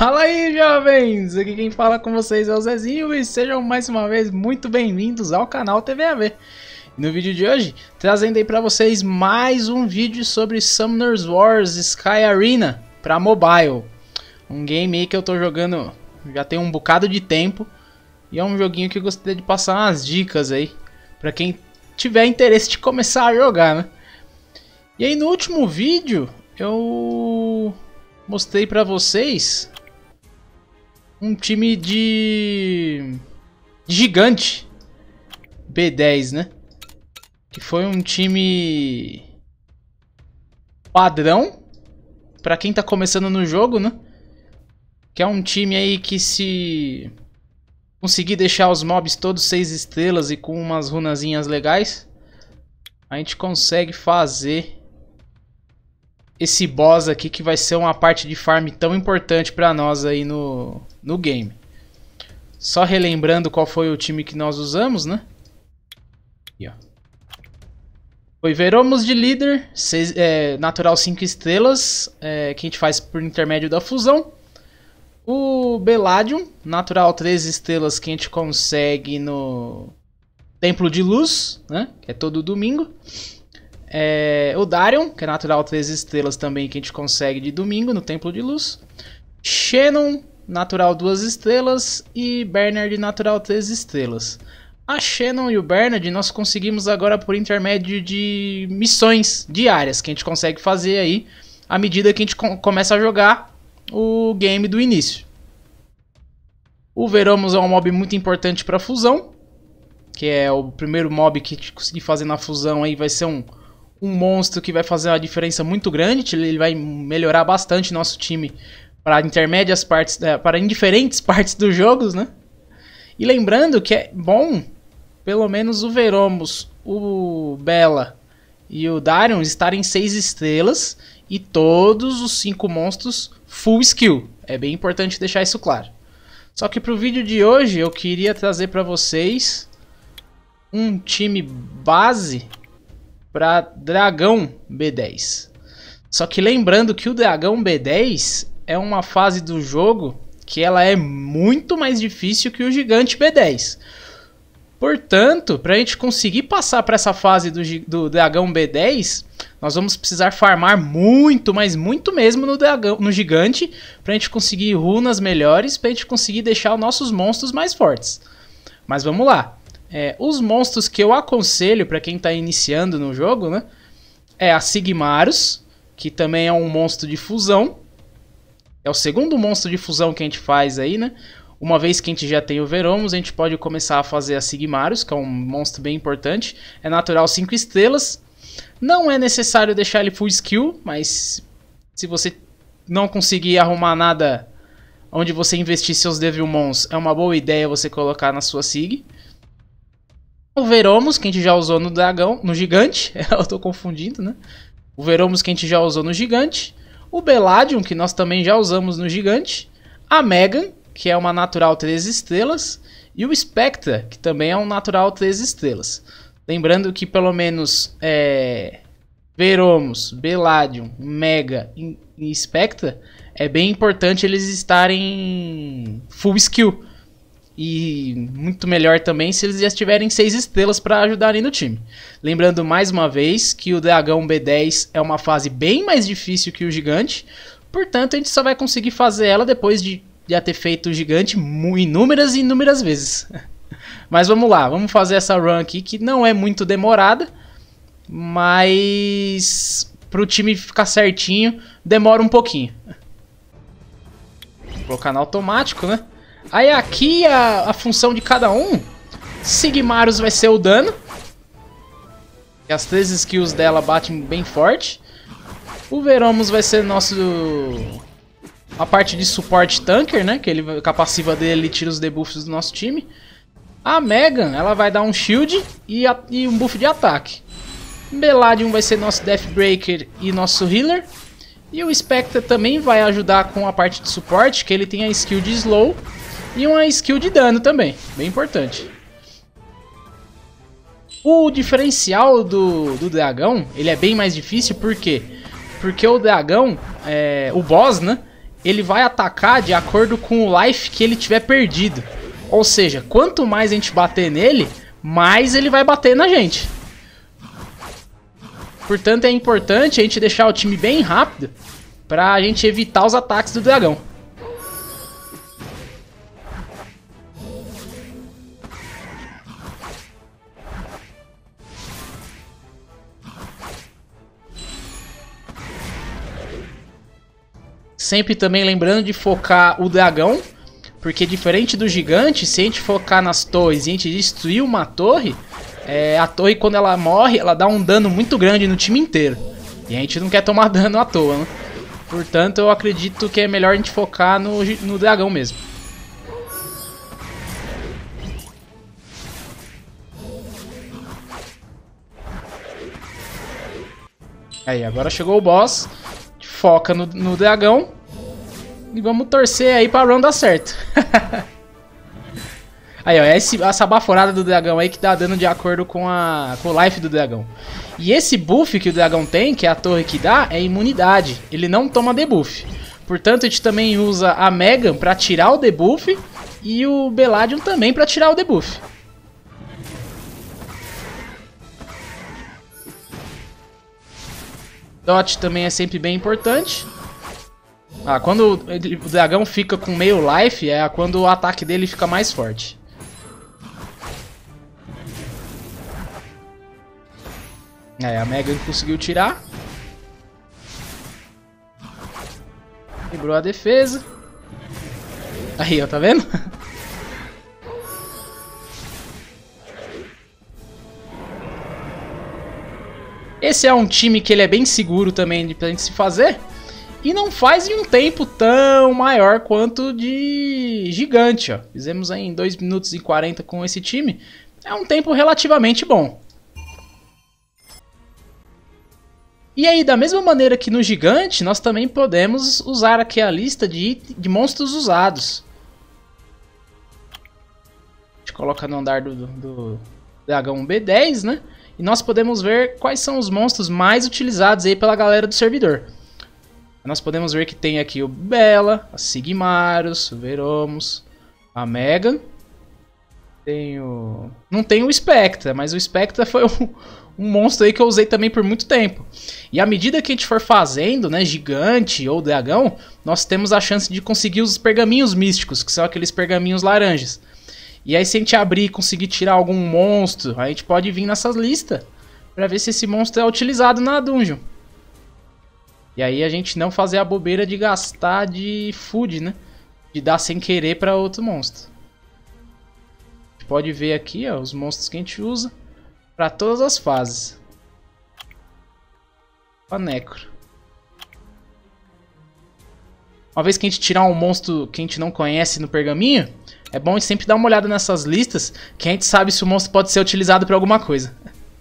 Fala aí, jovens! Aqui quem fala com vocês é o Zezinho e sejam mais uma vez muito bem-vindos ao canal TVAV. No vídeo de hoje, trazendo aí pra vocês mais um vídeo sobre Summoners Wars Sky Arena pra mobile. Um game aí que eu tô jogando já tem um bocado de tempo e é um joguinho que eu gostaria de passar umas dicas aí pra quem tiver interesse de começar a jogar, né? E aí no último vídeo eu mostrei pra vocês um time de gigante B10, né? Que foi um time padrão pra quem tá começando no jogo, né? Que é um time aí que, se conseguir deixar os mobs todos 6 estrelas e com umas runazinhas legais, a gente consegue fazer esse boss aqui, que vai ser uma parte de farm tão importante pra nós aí no game. Só relembrando qual foi o time que nós usamos, né? Aqui, ó. Foi Veromos de líder, natural 5 estrelas, que a gente faz por intermédio da fusão. O Beladium, natural 3 estrelas, que a gente consegue no Templo de Luz, né? Que é todo domingo. O Darion, que é natural 3 estrelas também, que a gente consegue de domingo no Templo de Luz. Xenon, natural 2 estrelas. E Bernard, natural 3 estrelas. A Xenon e o Bernard nós conseguimos agora por intermédio de missões diárias que a gente consegue fazer aí à medida que a gente começa a jogar o game do início. O Veromos é um mob muito importante para fusão, que é o primeiro mob que a gente conseguir fazer na fusão aí, vai ser um monstro que vai fazer uma diferença muito grande. Ele vai melhorar bastante nosso time para intermédias partes, para indiferentes partes dos jogos, né? E lembrando que é bom, pelo menos o Veromos, o Bella e o Darion estarem 6 estrelas e todos os 5 monstros full skill. É bem importante deixar isso claro. Só que para o vídeo de hoje eu queria trazer para vocês um time base para Dragão B10. Só que lembrando que o Dragão B10 é uma fase do jogo que ela é muito mais difícil que o Gigante B10. Portanto, para a gente conseguir passar para essa fase do Dragão B10, nós vamos precisar farmar muito, mas muito mesmo no Gigante, para a gente conseguir runas melhores, para a gente conseguir deixar os nossos monstros mais fortes. Mas vamos lá. Os monstros que eu aconselho para quem está iniciando no jogo, né? É a Sigmarus, que também é um monstro de fusão. É o segundo monstro de fusão que a gente faz aí, né? Uma vez que a gente já tem o Veromos, a gente pode começar a fazer a Sigmarus, que é um monstro bem importante. É natural 5 estrelas. Não é necessário deixar ele full skill, mas se você não conseguir arrumar nada onde você investir seus Devilmons, é uma boa ideia você colocar na sua Sig. O Veromos, que a gente já usou no Dragão, no Gigante. Eu tô confundindo, né? O Veromos que a gente já usou no Gigante. O Beladium, que nós também já usamos no Gigante. A Megan, que é uma natural 3 estrelas. E o Spectra, que também é um natural 3 estrelas. Lembrando que pelo menos Veromos, Beladium, Mega e Spectra, é bem importante eles estarem full skill. E muito melhor também se eles já tiverem 6 estrelas para ajudarem no time. Lembrando mais uma vez que o Dragão B10 é uma fase bem mais difícil que o Gigante. Portanto, a gente só vai conseguir fazer ela depois de já ter feito o Gigante inúmeras e inúmeras vezes. Mas vamos lá, vamos fazer essa run aqui que não é muito demorada. Mas para o time ficar certinho demora um pouquinho. Vou colocar no automático, né? Aí aqui a função de cada um. Sigmarus vai ser o dano, e as 3 skills dela batem bem forte. O Veromos vai ser a parte de suporte tanker, né? Que com a passiva dele ele tira os debuffs do nosso time. A Megan, ela vai dar um shield e um buff de ataque. Beladium vai ser nosso Deathbreaker e nosso healer. E o Spectre também vai ajudar com a parte de suporte, que ele tem a skill de slow e uma skill de dano também, bem importante. O diferencial do dragão, ele é bem mais difícil, por quê? Porque o dragão, o boss, né? ele vai atacar de acordo com o life que ele tiver perdido. Ou seja, quanto mais a gente bater nele, mais ele vai bater na gente. Portanto, é importante a gente deixar o time bem rápido pra gente evitar os ataques do dragão. Sempre também lembrando de focar o dragão, porque diferente do gigante, se a gente focar nas torres e a gente destruir uma torre, a torre quando ela morre, ela dá um dano muito grande no time inteiro. E a gente não quer tomar dano à toa, né? Portanto, eu acredito que é melhor a gente focar no dragão mesmo. Aí, agora chegou o boss. Foca no dragão. E vamos torcer aí pra run dar certo. Aí, ó, essa baforada do dragão aí que dá dano de acordo com o life do dragão. E esse buff que o dragão tem, que é a torre que dá, é imunidade. Ele não toma debuff. Portanto, a gente também usa a Megan pra tirar o debuff e o Belladeon também pra tirar o debuff. Dot também é sempre bem importante. Quando o dragão fica com meio life, é quando o ataque dele fica mais forte. A Megan conseguiu tirar. Quebrou a defesa. Aí, ó, tá vendo? Esse é um time que ele é bem seguro também pra gente se fazer. E não faz em um tempo tão maior quanto de gigante, ó. Fizemos aí em 2 minutos e 40 com esse time. É um tempo relativamente bom. E aí, da mesma maneira que no gigante, nós também podemos usar aqui a lista de monstros usados. A gente coloca no andar do dragão B10, né? E nós podemos ver quais são os monstros mais utilizados aí pela galera do servidor. Nós podemos ver que tem aqui o Bella, a Sigmarus, o Veromos, a Megan. Não tem o Spectra, mas o Spectra foi um monstro aí que eu usei também por muito tempo. E à medida que a gente for fazendo, né, gigante ou dragão, nós temos a chance de conseguir os pergaminhos místicos, que são aqueles pergaminhos laranjas. E aí se a gente abrir e conseguir tirar algum monstro, a gente pode vir nessas listas para ver se esse monstro é utilizado na dungeon. E aí a gente não fazer a bobeira de gastar de food, né? De dar sem querer para outro monstro. A gente pode ver aqui, ó, os monstros que a gente usa para todas as fases. A Necro. Uma vez que a gente tirar um monstro que a gente não conhece no pergaminho, é bom a gente sempre dar uma olhada nessas listas, que a gente sabe se o monstro pode ser utilizado para alguma coisa.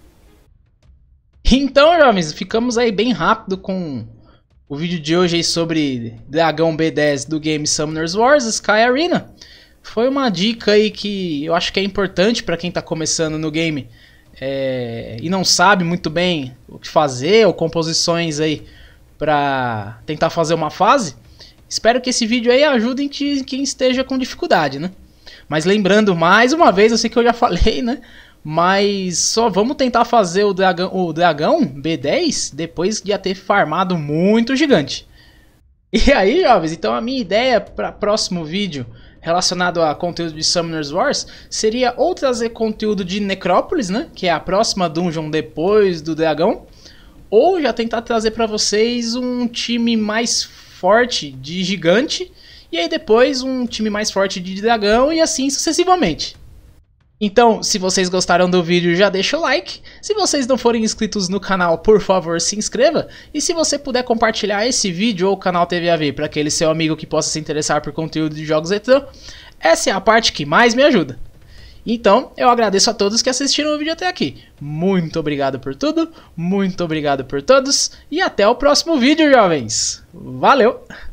Então, jovens, ficamos aí bem rápido com o vídeo de hoje aí sobre Dragão B10 do game Summoners Wars Sky Arena. Foi uma dica aí que eu acho que é importante para quem está começando no game e não sabe muito bem o que fazer ou composições aí para tentar fazer uma fase. Espero que esse vídeo aí ajude quem esteja com dificuldade, né? Mas lembrando mais uma vez, eu sei que eu já falei, né? Mas só vamos tentar fazer o dragão B10 depois de já ter farmado muito gigante. E aí, jovens, então a minha ideia para próximo vídeo relacionado a conteúdo de Summoners Wars seria ou trazer conteúdo de Necrópolis, né? Que é a próxima dungeon depois do dragão. Ou já tentar trazer para vocês um time mais forte de gigante. E aí depois um time mais forte de dragão e assim sucessivamente. Então, se vocês gostaram do vídeo, já deixa o like. Se vocês não forem inscritos no canal, por favor, se inscreva. E se você puder compartilhar esse vídeo ou o canal TVAV para aquele seu amigo que possa se interessar por conteúdo de jogos retrô, essa é a parte que mais me ajuda. Então, eu agradeço a todos que assistiram o vídeo até aqui. Muito obrigado por tudo, muito obrigado por todos e até o próximo vídeo, jovens. Valeu!